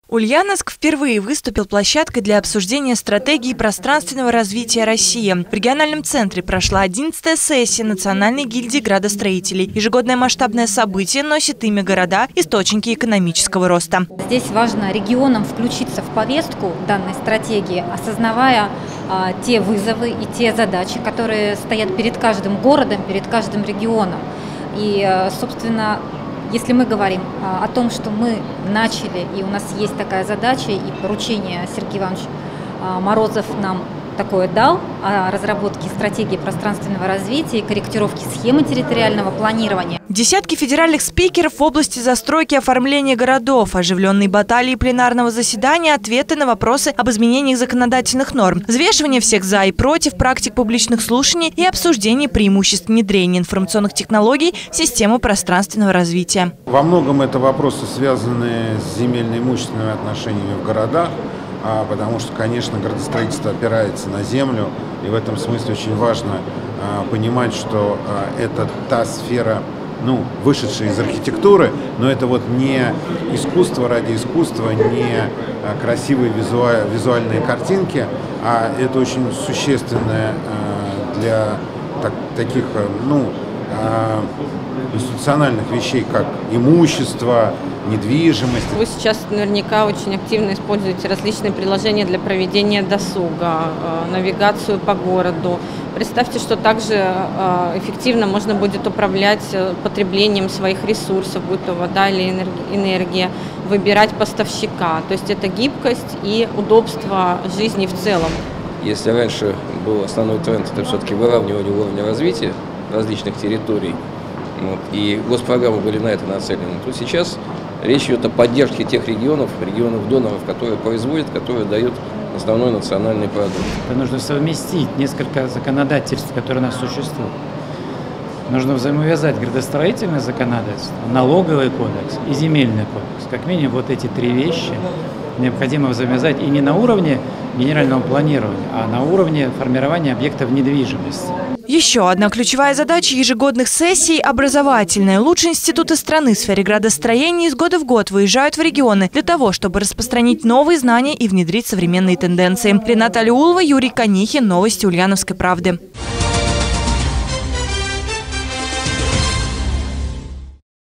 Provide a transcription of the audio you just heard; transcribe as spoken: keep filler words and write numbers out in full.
Ульяновск впервые выступил площадкой для обсуждения стратегии пространственного развития России. В региональном центре прошла одиннадцатая сессия Национальной гильдии градостроителей. Ежегодное масштабное событие носит имя города «Источники экономического роста». Здесь важно регионам включиться в повестку данной стратегии, осознавая а, те вызовы и те задачи, которые стоят перед каждым городом, перед каждым регионом. И, собственно, если мы говорим о том, что мы начали, и у нас есть такая задача, и поручение Сергей Иванович Морозов нам такое дал, о разработке стратегии пространственного развития и корректировки схемы территориального планирования. Десятки федеральных спикеров в области застройки и оформления городов, оживленные баталии пленарного заседания, ответы на вопросы об изменениях законодательных норм, взвешивание всех за и против, практик публичных слушаний и обсуждение преимуществ внедрения информационных технологий в систему пространственного развития. Во многом это вопросы, связанные с земельно-имущественными отношениями в городах, потому что, конечно, градостроительство опирается на землю, и в этом смысле очень важно понимать, что это та сфера, ну, вышедшая из архитектуры, но это вот не искусство ради искусства, не красивые визуальные картинки, а это очень существенное для так, таких, ну, институциональных вещей, как имущество, недвижимость. Вы сейчас наверняка очень активно используете различные приложения для проведения досуга, навигацию по городу. Представьте, что также эффективно можно будет управлять потреблением своих ресурсов, будь то вода или энергия, выбирать поставщика. То есть это гибкость и удобство жизни в целом. Если раньше был основной тренд, это все-таки выравнивание уровня развития различных территорий, вот, и госпрограммы были на это нацелены, то сейчас речь идет о поддержке тех регионов, регионов-доноров, которые производят, которые дают основной национальный продукт. Это нужно совместить несколько законодательств, которые у нас существуют. Нужно взаимовязать градостроительное законодательство, налоговый кодекс и земельный кодекс. Как минимум вот эти три вещи необходимо взаимовязать и не на уровне генерального планирования, а на уровне формирования объектов недвижимости. Еще одна ключевая задача ежегодных сессий – образовательная. Лучшие институты страны в сфере градостроения из года в год выезжают в регионы для того, чтобы распространить новые знания и внедрить современные тенденции. Рената Алиулова, Юрий Конихин. Новости Ульяновской правды.